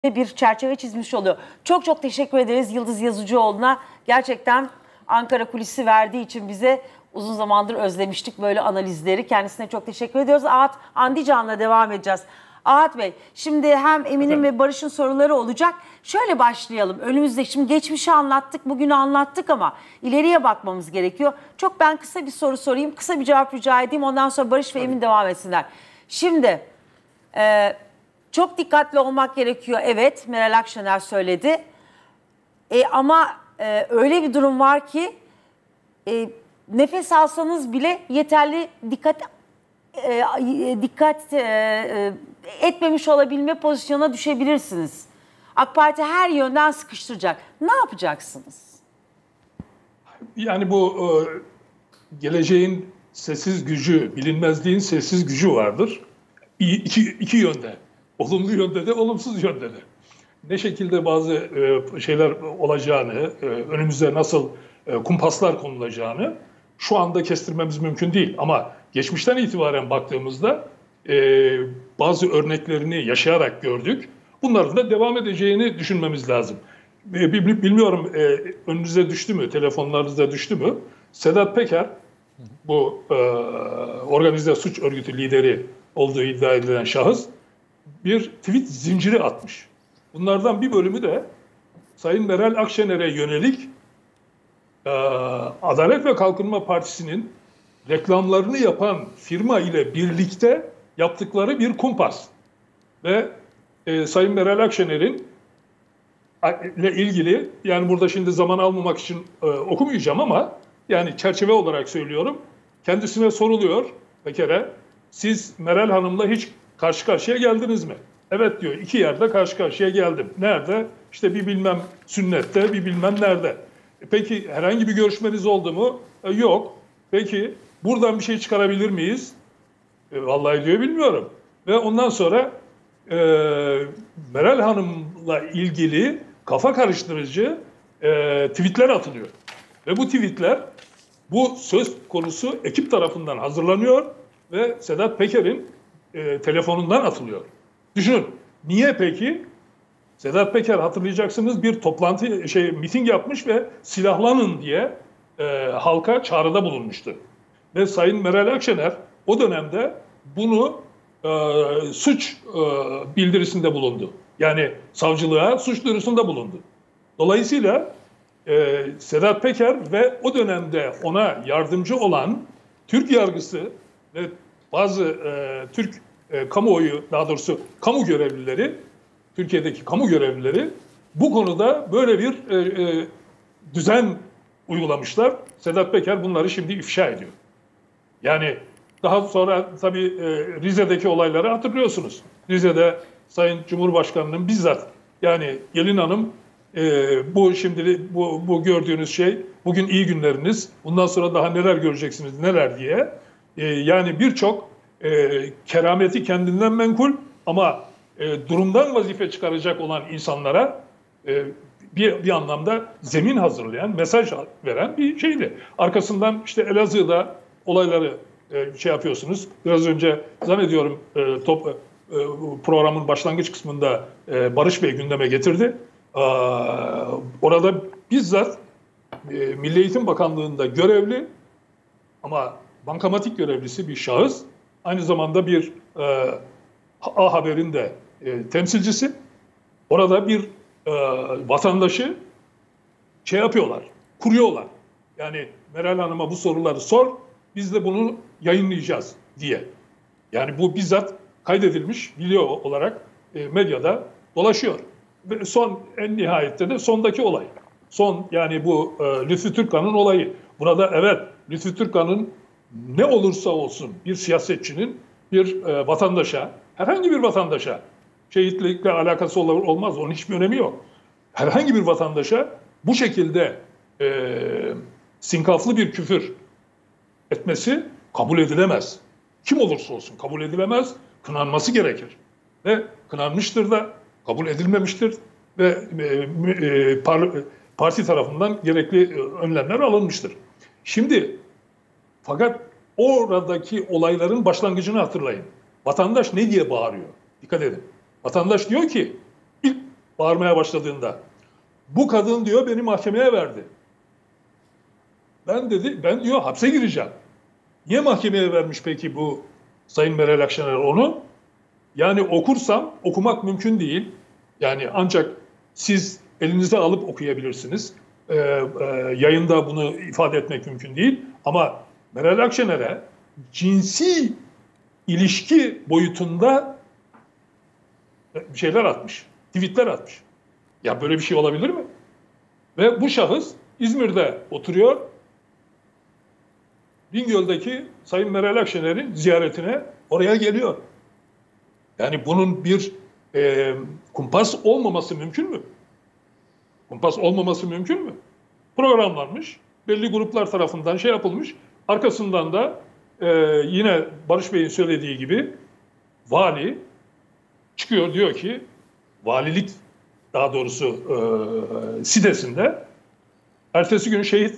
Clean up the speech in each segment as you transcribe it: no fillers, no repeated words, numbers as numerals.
bir çerçeve çizmiş oluyor. Çok çok teşekkür ederiz Yıldız Yazıcıoğlu'na. Gerçekten Ankara Kulisi verdiği için bize uzun zamandır özlemiştik böyle analizleri. Kendisine çok teşekkür ediyoruz. Ahat Andican'la devam edeceğiz. Ahat Bey, şimdi hem Emin'in ve Barış'ın soruları olacak. Şöyle başlayalım. Önümüzde şimdi geçmişi anlattık, bugünü anlattık ama ileriye bakmamız gerekiyor. Ben kısa bir soru sorayım, kısa bir cevap rica edeyim. Ondan sonra Barış ve Emin devam etsinler. Şimdi çok dikkatli olmak gerekiyor. Evet, Meral Akşener söyledi. Ama öyle bir durum var ki nefes alsanız bile yeterli dikkat etmemiş olabilme pozisyona düşebilirsiniz. AK Parti her yönden sıkıştıracak. Ne yapacaksınız? Yani bu geleceğin sessiz gücü, bilinmezliğin sessiz gücü vardır. İki yönde. Olumlu yönde de, olumsuz yönde de. Ne şekilde bazı şeyler olacağını, önümüze nasıl kumpaslar konulacağını şu anda kestirmemiz mümkün değil. Ama geçmişten itibaren baktığımızda bazı örneklerini yaşayarak gördük. Bunların da devam edeceğini düşünmemiz lazım. Bilmiyorum önünüze düştü mü, telefonlarınıza düştü mü? Sedat Peker, bu organize suç örgütü lideri olduğu iddia edilen şahıs bir tweet zinciri atmış. Bunlardan bir bölümü de Sayın Meral Akşener'e yönelik Adalet ve Kalkınma Partisi'nin reklamlarını yapan firma ile birlikte yaptıkları bir kumpas. Ve Sayın Meral Akşener'in ile ilgili, yani burada şimdi zaman almamak için okumayacağım ama yani çerçeve olarak söylüyorum. Kendisine soruluyor Peker'e, siz Meral Hanım'la hiç karşı karşıya geldiniz mi? Evet diyor, 2 yerde karşı karşıya geldim. Nerede? İşte bir bilmem sünnette, bir bilmem nerede. Peki herhangi bir görüşmeniz oldu mu? Yok. Peki buradan bir şey çıkarabilir miyiz? Vallahi diyor, bilmiyorum. Ve ondan sonra Meral Hanım'la ilgili kafa karıştırıcı tweetler atılıyor. Ve bu tweetler bu söz konusu ekip tarafından hazırlanıyor ve Sedat Peker'in telefonundan atılıyor. Düşünün. Niye peki? Sedat Peker, hatırlayacaksınız, bir miting yapmış ve silahlanın diye halka çağrıda bulunmuştu. Ve Sayın Meral Akşener o dönemde bunu suç bildirisinde bulundu. Yani savcılığa suç duyurusunda bulundu. Dolayısıyla Sedat Peker ve o dönemde ona yardımcı olan Türk yargısı ve bazı Türk kamuoyu, daha doğrusu kamu görevlileri, Türkiye'deki kamu görevlileri bu konuda böyle bir düzen uygulamışlar. Sedat Peker bunları şimdi ifşa ediyor. Yani daha sonra tabii Rize'deki olayları hatırlıyorsunuz. Rize'de Sayın Cumhurbaşkanı'nın bizzat, yani Gelin Hanım, bu gördüğünüz şey bugün iyi günleriniz, bundan sonra daha neler göreceksiniz, neler diye, yani birçok kerameti kendinden menkul ama durumdan vazife çıkaracak olan insanlara bir anlamda zemin hazırlayan, mesaj veren bir şeydi. Arkasından işte Elazığ'da olayları yapıyorsunuz. Biraz önce zannediyorum programın başlangıç kısmında Barış Bey gündeme getirdi. Orada bizzat Milli Eğitim Bakanlığı'nda görevli ama bankamatik görevlisi bir şahıs, aynı zamanda bir A Haber'in de temsilcisi. Orada bir vatandaşı yapıyorlar, kuruyorlar. Yani Meral Hanım'a bu soruları sor, biz de bunu yayınlayacağız diye. Yani bu bizzat kaydedilmiş video olarak medyada dolaşıyor. Ve en nihayette de sondaki olay. Yani bu Lütfü Türkkan'ın olayı. Burada evet, Lütfü Türkkan'ın ne olursa olsun bir siyasetçinin bir vatandaşa, herhangi bir vatandaşa, şehitlikle alakası olmaz, onun hiçbir önemi yok. Herhangi bir vatandaşa bu şekilde sinkaflı bir küfür etmesi kabul edilemez. Kim olursa olsun kabul edilemez, kınanması gerekir. Ve kınanmıştır da, kabul edilmemiştir ve parti tarafından gerekli önlemler alınmıştır. Şimdi fakat oradaki olayların başlangıcını hatırlayın. Vatandaş ne diye bağırıyor? Dikkat edin. Vatandaş diyor ki, ilk bağırmaya başladığında. Bu kadın diyor beni mahkemeye verdi. Ben diyor hapse gireceğim. Niye mahkemeye vermiş peki bu Sayın Meral Akşener onu? Yani okumak mümkün değil. Yani ancak siz elinize alıp okuyabilirsiniz. Yayında bunu ifade etmek mümkün değil. Ama Meral Akşener'e cinsi ilişki boyutunda şeyler atmış. Tweetler atmış. Ya böyle bir şey olabilir mi? Ve bu şahıs İzmir'de oturuyor. Bingöl'deki Sayın Meral Akşener'in ziyaretine oraya geliyor. Yani bunun bir kumpas olmaması mümkün mü? Kumpas olmaması mümkün mü? Programlanmış, belli gruplar tarafından şey yapılmış. Arkasından da yine Barış Bey'in söylediği gibi vali çıkıyor diyor ki valilik daha doğrusu sitesinde ertesi gün şehit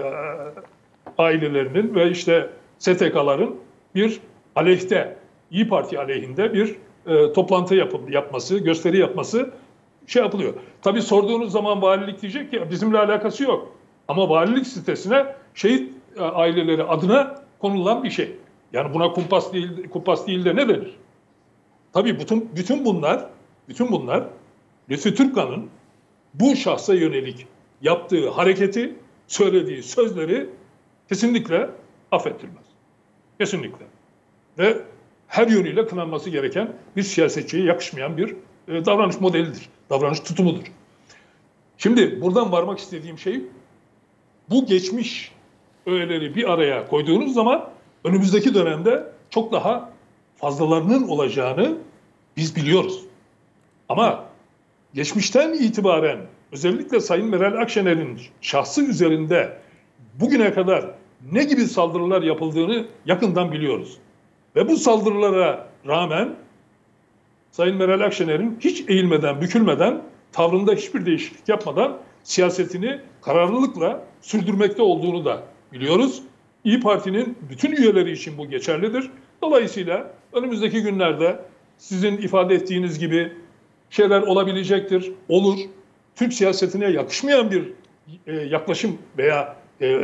ailelerinin ve işte STK'ların bir aleyhte, İYİ Parti aleyhinde bir toplantı yapması, gösteri yapması şey yapılıyor. Tabii sorduğunuz zaman valilik diyecek ki bizimle alakası yok. Ama valilik sitesine şehit aileleri adına konulan bir şey. Yani buna kumpas değil de ne denir? Tabii bütün bunlar Lütfü Türkkan'ın bu şahsa yönelik yaptığı hareketi, söylediği sözleri kesinlikle affettirmez. Kesinlikle. Ve her yönüyle kınanması gereken bir siyasetçiye yakışmayan bir davranış modelidir. Davranış tutumudur. Şimdi buradan varmak istediğim şey bu geçmiş öğeleri bir araya koyduğunuz zaman önümüzdeki dönemde çok daha fazlalarının olacağını biz biliyoruz. Ama geçmişten itibaren özellikle Sayın Meral Akşener'in şahsı üzerinde bugüne kadar ne gibi saldırılar yapıldığını yakından biliyoruz. Ve bu saldırılara rağmen Sayın Meral Akşener'in hiç eğilmeden, bükülmeden, tavrında hiçbir değişiklik yapmadan siyasetini kararlılıkla sürdürmekte olduğunu da biliyoruz. İYİ Parti'nin bütün üyeleri için bu geçerlidir. Dolayısıyla önümüzdeki günlerde sizin ifade ettiğiniz gibi şeyler olabilecektir, olur. Türk siyasetine yakışmayan bir yaklaşım veya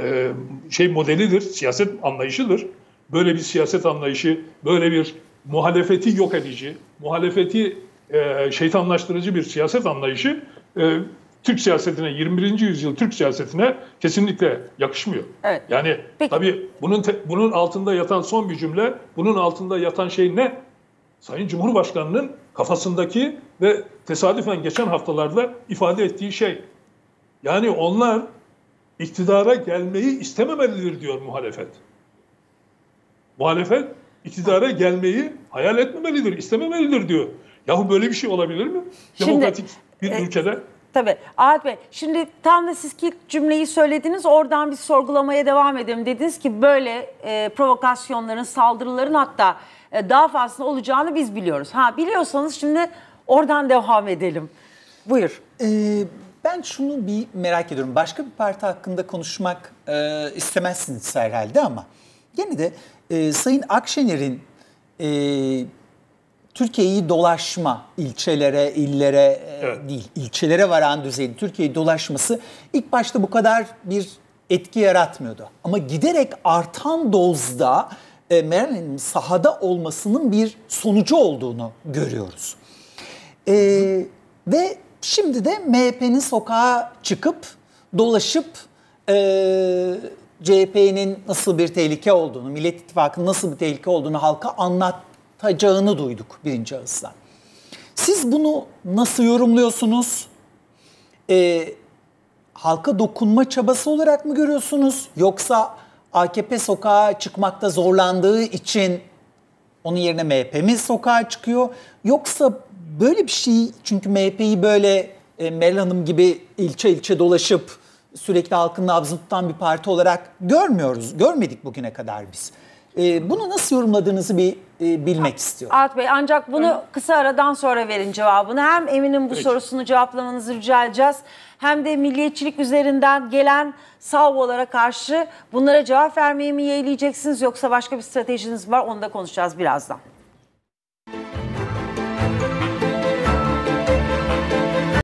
modelidir, siyaset anlayışıdır. Böyle bir siyaset anlayışı, böyle bir muhalefeti yok edici, muhalefeti şeytanlaştırıcı bir siyaset anlayışı Türk siyasetine, 21. yüzyıl Türk siyasetine kesinlikle yakışmıyor. Evet. Yani peki, tabii bunun altında yatan son bir cümle, bunun altında yatan şey ne? Sayın Cumhurbaşkanı'nın kafasındaki ve tesadüfen geçen haftalarda ifade ettiği şey. Yani onlar iktidara gelmeyi istememelidir diyor muhalefet. Muhalefet iktidara gelmeyi hayal etmemelidir, istememelidir diyor. Yahu böyle bir şey olabilir mi? Demokratik bir ülkede. Tabii. Ahmet Bey, şimdi tam da siz ilk cümleyi söylediniz, oradan bir sorgulamaya devam edelim. Dediniz ki böyle provokasyonların, saldırıların hatta daha fazla olacağını biz biliyoruz. Biliyorsanız şimdi oradan devam edelim. Buyur. Ben şunu bir merak ediyorum. Başka bir parti hakkında konuşmak istemezsiniz herhalde ama yine de Sayın Akşener'in Türkiye'yi dolaşma, ilçelere, illere değil, ilçelere varan düzeyde Türkiye'yi dolaşması ilk başta bu kadar bir etki yaratmıyordu. Ama giderek artan dozda Meral'in sahada olmasının bir sonucu olduğunu görüyoruz. Ve şimdi de MHP'nin sokağa çıkıp, dolaşıp CHP'nin nasıl bir tehlike olduğunu, Millet İttifakı'nın nasıl bir tehlike olduğunu halka anlatacağını duyduk birinci ağızdan. Siz bunu nasıl yorumluyorsunuz? Halka dokunma çabası olarak mı görüyorsunuz? Yoksa AKP sokağa çıkmakta zorlandığı için onun yerine MHP mi sokağa çıkıyor? Yoksa böyle bir şey, çünkü MHP'yi böyle Meral Hanım gibi ilçe ilçe dolaşıp sürekli halkın nabzını tutan bir parti olarak görmedik bugüne kadar biz. Bunu nasıl yorumladığınızı bir bilmek istiyorum. Ahmet Bey, ancak bunu kısa aradan sonra verin cevabını. Hem Emin'in bu sorusunu cevaplamanızı rica edeceğiz. Hem de milliyetçilik üzerinden gelen salvolara karşı bunlara cevap vermeyi mi yeğleyeceksiniz, yoksa başka bir stratejiniz var, onu da konuşacağız birazdan.